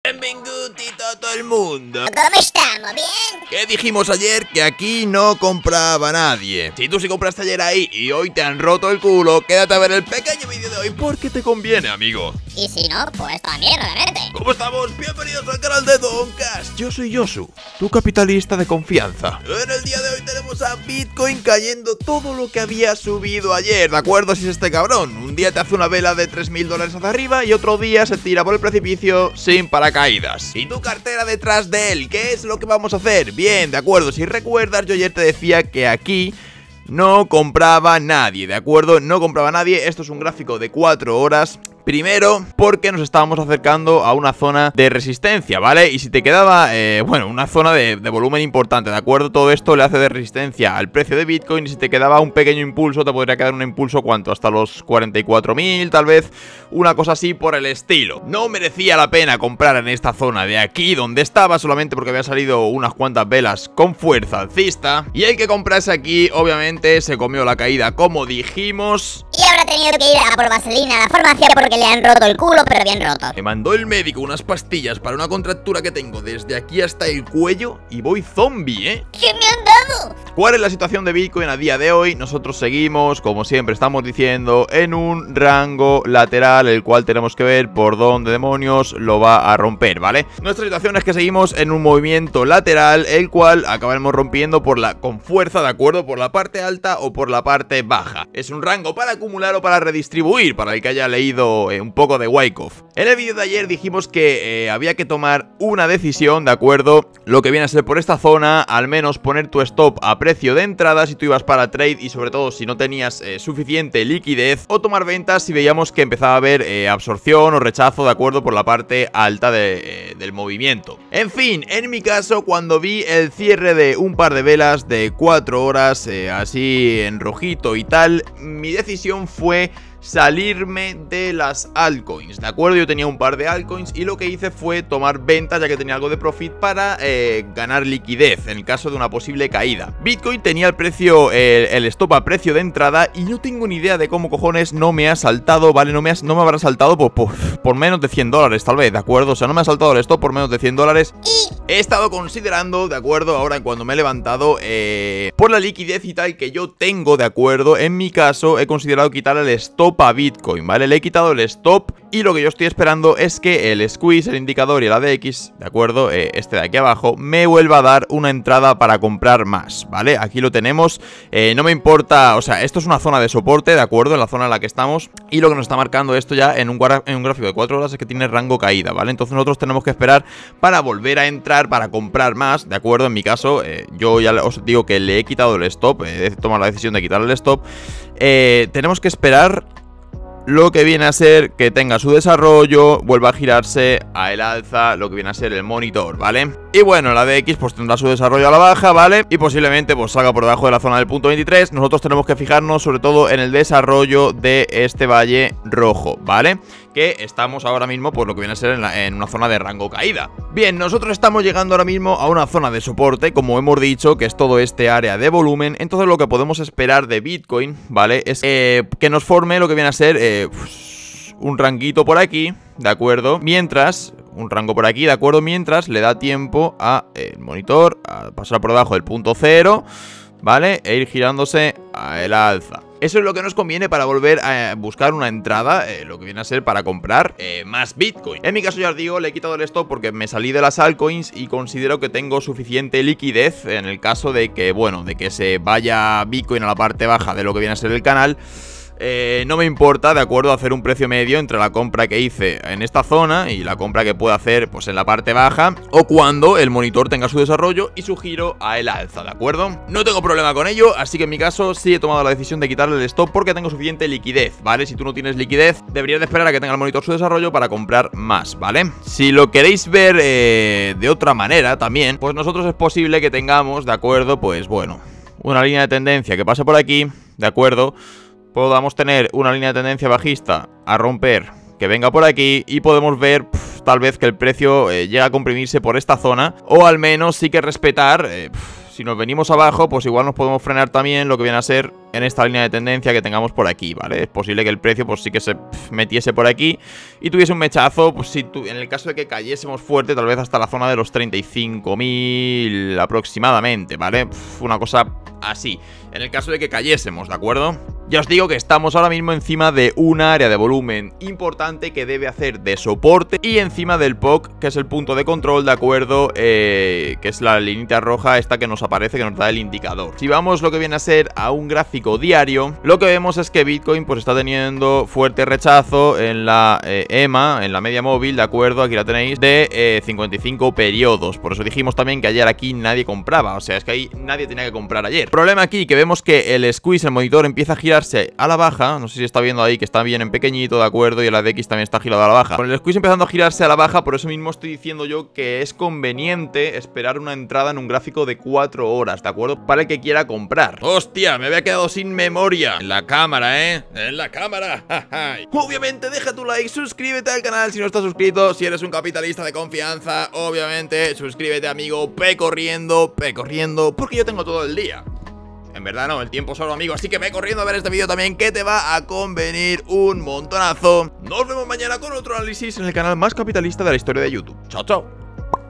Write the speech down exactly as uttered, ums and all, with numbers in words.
Benvinguti a todo el mundo. ¿Cómo estamos? ¿Bien? ¿Qué dijimos ayer? Que aquí no compraba nadie. Si tú sí compraste ayer ahí y hoy te han roto el culo, quédate a ver el pequeño vídeo de hoy porque te conviene, amigo. Y si no, pues también, obviamente. ¿Cómo estamos? Bienvenidos al canal de Doncast. Yo soy Yosu, tu capitalista de confianza. En el día de hoy tenemos a Bitcoin cayendo todo lo que había subido ayer. ¿De acuerdo? Si es este cabrón. Un día te hace una vela de tres mil dólares hacia arriba y otro día se tira por el precipicio sin paracaídas. Y tu cartera detrás de él. ¿Qué es lo que vamos a hacer? Bien, de acuerdo. Si recuerdas, yo ayer te decía que aquí no compraba nadie, ¿de acuerdo? No compraba nadie. Esto es un gráfico de cuatro horas. Primero, porque nos estábamos acercando a una zona de resistencia, ¿vale? Y si te quedaba, eh, bueno, una zona de, de volumen importante, ¿de acuerdo? Todo esto le hace de resistencia al precio de Bitcoin. Y si te quedaba un pequeño impulso, te podría quedar un impulso, ¿cuánto? Hasta los cuarenta y cuatro mil, tal vez, una cosa así por el estilo. No merecía la pena comprar en esta zona de aquí, donde estaba, solamente porque había salido unas cuantas velas con fuerza alcista. Y el que comprase aquí, obviamente, se comió la caída, como dijimos. Y habrá tenido que ir a por vaselina a la farmacia porque le han roto el culo, pero bien roto. Me mandó el médico unas pastillas para una contractura que tengo desde aquí hasta el cuello y voy zombie, ¿eh? ¿Qué me han dado? ¿Cuál es la situación de Bitcoin a día de hoy? Nosotros seguimos, como siempre estamos diciendo, en un rango lateral, el cual tenemos que ver por dónde demonios lo va a romper, ¿vale? Nuestra situación es que seguimos en un movimiento lateral, el cual acabaremos rompiendo por la, con fuerza, ¿de acuerdo? Por la parte alta o por la parte baja. Es un rango para acumular o para redistribuir, para el que haya leído eh, un poco de Wyckoff. En el vídeo de ayer dijimos que eh, había que tomar una decisión, ¿de acuerdo? Lo que viene a ser por esta zona, al menos poner tu stop a precio de entrada si tú ibas para trade y sobre todo si no tenías eh, suficiente liquidez, o tomar ventas si veíamos que empezaba a haber eh, absorción o rechazo, ¿de acuerdo? Por la parte alta de, eh, del movimiento. En fin, en mi caso, cuando vi el cierre de un par de velas de cuatro horas, eh, así en rojito y tal, mi decisión fue salirme de las altcoins, ¿de acuerdo? Yo tenía un par de altcoins y lo que hice fue tomar ventas ya que tenía algo de profit para eh, ganar liquidez en el caso de una posible caída. Bitcoin tenía el precio, el, el stop a precio de entrada y no tengo ni idea de cómo cojones no me ha saltado, ¿vale? No me, ha, no me habrá saltado por, por, por menos de cien dólares tal vez, ¿de acuerdo? O sea, no me ha saltado el stop por menos de cien dólares. Y he estado considerando, ¿de acuerdo? Ahora cuando me he levantado, eh, por la liquidez y tal que yo tengo, ¿de acuerdo? En mi caso he considerado quitar el stop a Bitcoin, ¿vale? Le he quitado el stop y lo que yo estoy esperando es que el squeeze, el indicador y el A D X, ¿de acuerdo? Eh, este de aquí abajo, me vuelva a dar una entrada para comprar más, ¿vale? Aquí lo tenemos, eh, no me importa, o sea, esto es una zona de soporte, ¿de acuerdo? En la zona en la que estamos y lo que nos está marcando esto ya en un, en un gráfico de cuatro horas es que tiene rango caída, ¿vale? Entonces nosotros tenemos que esperar para volver a entrar, para comprar más, ¿de acuerdo? En mi caso, eh, yo ya os digo que le he quitado el stop, eh, he tomado la decisión de quitar el stop, eh, tenemos que esperar lo que viene a ser que tenga su desarrollo, vuelva a girarse a el alza, lo que viene a ser el monitor, ¿vale? Y bueno, la D X pues tendrá su desarrollo a la baja, ¿vale? Y posiblemente pues salga por debajo de la zona del punto veintitrés. Nosotros tenemos que fijarnos sobre todo en el desarrollo de este valle rojo, ¿vale? Que estamos ahora mismo por lo que viene a ser en, la, en una zona de rango caída. Bien, nosotros estamos llegando ahora mismo a una zona de soporte, como hemos dicho, que es todo este área de volumen. Entonces lo que podemos esperar de Bitcoin, ¿vale? Es eh, que nos forme lo que viene a ser eh, pues, un ranguito por aquí, ¿de acuerdo? Mientras, un rango por aquí, ¿de acuerdo? Mientras le da tiempo a el monitor a pasar por debajo del punto cero, ¿vale? E ir girándose a el alza. Eso es lo que nos conviene para volver a buscar una entrada, eh, lo que viene a ser para comprar eh, más Bitcoin. En mi caso ya os digo, le he quitado el stop porque me salí de las altcoins y considero que tengo suficiente liquidez en el caso de que, bueno, de que se vaya Bitcoin a la parte baja de lo que viene a ser el canal. Eh, no me importa, de acuerdo, hacer un precio medio entre la compra que hice en esta zona y la compra que pueda hacer pues en la parte baja o cuando el monitor tenga su desarrollo y su giro a el alza, ¿de acuerdo? No tengo problema con ello, así que en mi caso sí he tomado la decisión de quitarle el stop porque tengo suficiente liquidez, ¿vale? Si tú no tienes liquidez, deberías de esperar a que tenga el monitor su desarrollo para comprar más, ¿vale? Si lo queréis ver eh, de otra manera también, pues nosotros es posible que tengamos, ¿de acuerdo? Pues bueno, una línea de tendencia que pase por aquí, ¿de acuerdo? Podamos tener una línea de tendencia bajista a romper que venga por aquí y podemos ver pff, tal vez que el precio eh, llega a comprimirse por esta zona o al menos sí que respetar, eh, pff, si nos venimos abajo, pues igual nos podemos frenar también lo que viene a ser en esta línea de tendencia que tengamos por aquí, ¿vale? Es posible que el precio pues sí que se pff, metiese por aquí y tuviese un mechazo, pues si tu, en el caso de que cayésemos fuerte, tal vez hasta la zona de los treinta y cinco mil aproximadamente, ¿vale? Pff, una cosa así, en el caso de que cayésemos, ¿de acuerdo? Ya os digo que estamos ahora mismo encima de un área de volumen importante que debe hacer de soporte y encima del P O C, que es el punto de control, ¿de acuerdo? Eh, que es la linita roja esta que nos aparece, que nos da el indicador. Si vamos lo que viene a ser a un gráfico diario, lo que vemos es que Bitcoin pues está teniendo fuerte rechazo en la eh, E M A, en la media móvil, ¿de acuerdo? Aquí la tenéis, de eh, cincuenta y cinco periodos. Por eso dijimos también que ayer aquí nadie compraba, o sea, es que ahí nadie tenía que comprar ayer. Problema aquí que vemos que el squeeze, el monitor, empieza a girar a la baja, no sé si está viendo ahí que está bien en pequeñito, de acuerdo, y el A D X también está girado a la baja. Con el squeeze empezando a girarse a la baja, por eso mismo estoy diciendo yo que es conveniente esperar una entrada en un gráfico de cuatro horas, ¿de acuerdo? Para el que quiera comprar. ¡Hostia! Me había quedado sin memoria. En la cámara, ¿eh? En la cámara. Obviamente, deja tu like, suscríbete al canal si no estás suscrito. Si eres un capitalista de confianza, obviamente, suscríbete, amigo. Pe corriendo, pe corriendo, porque yo tengo todo el día. En verdad no, el tiempo solo, amigo. Así que ve corriendo a ver este vídeo también, que te va a convenir un montonazo. Nos vemos mañana con otro análisis en el canal más capitalista de la historia de YouTube. Chao, chao.